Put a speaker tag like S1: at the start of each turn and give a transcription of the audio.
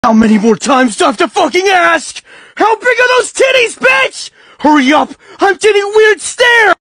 S1: How many more times do I have to fucking ask? How big are those titties, bitch? Hurry up! I'm getting weird stare!